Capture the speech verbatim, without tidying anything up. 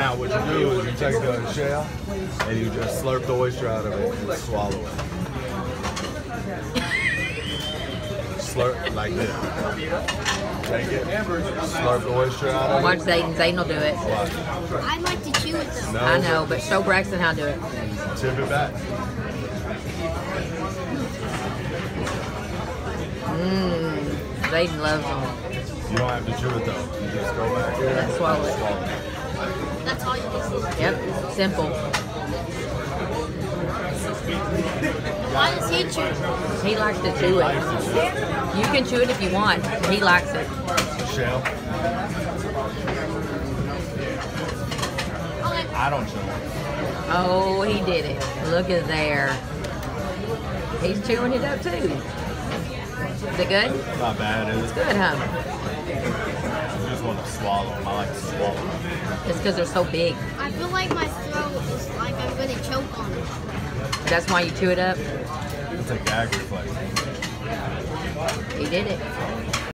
Now what you do is you take the shell and you just slurp the oyster out of it and swallow it. Slurp like this. Take it, slurp the oyster out of it. Watch Zayden. Zayden will do it. Watch. I like to chew it though. No, I know, but show Braxton how to do it. tip it back. Mmm. Zayden loves them. You don't have to chew it though. You just go back here And swallow it. swallow it. That's all you do. Yep. Simple. Why does he chew? He likes to chew it. You can chew it if you want. He likes it. Shell. Okay. I don't chew it. Oh, he did it. Look at there. He's chewing it up too. Is it good? Not bad, is it? Good, huh? You just want to swallow them. I like to swallow them. It's because they're so big. I feel like my throat is like I'm gonna choke on it. That's why you chew it up. It's a gag reflex. He did it.